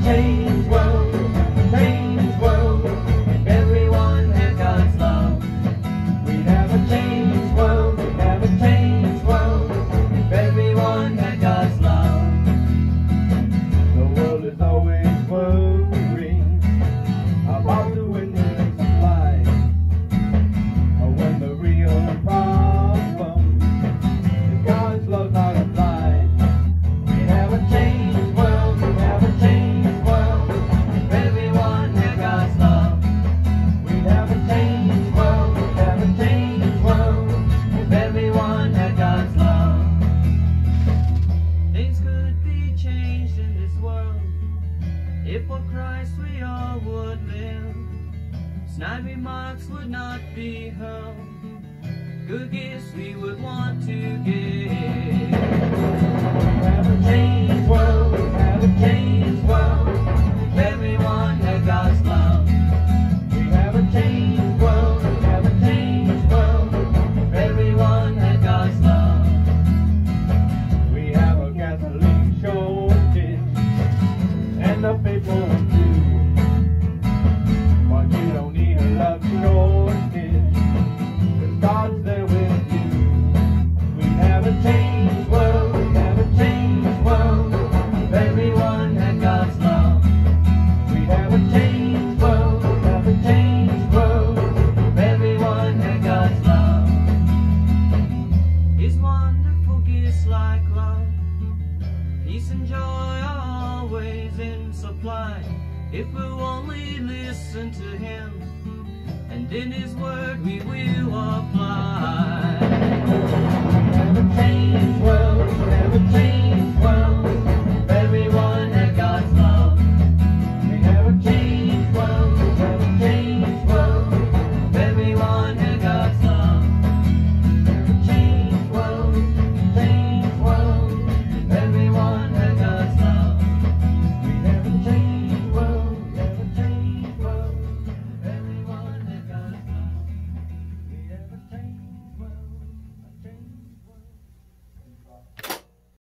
changed world, changed world, if everyone had God's love. We'd have a changed world, we'd have a changed world, if everyone had God's love. The world is always worrying about the winners of life, when the real problem is God's love not applied. We'd have a changed world, we'd have a changed world, if everyone had God's love. We'd have a changed world, we'd have a changed world, if everyone had God's love. Things could be changed in this world if for Christ we all would live. Snide remarks would not be hurled, good gifts we would want to give. We have a changed world, we have a changed world, if everyone had God's love. We have a changed world, we have a changed world, if everyone had God's love. We have a gasoline shortage and a paper too, but you don't need a love shortage, 'cause God's there with you. We have a changed world, we have a changed world, if everyone had God's love. We have a changed world, we have a changed world, if everyone had God's love. His wonderful gifts like love, peace and joy are always in supply, if we'll only listen to Him, and in His word we will apply. We have a changed world, we have a changed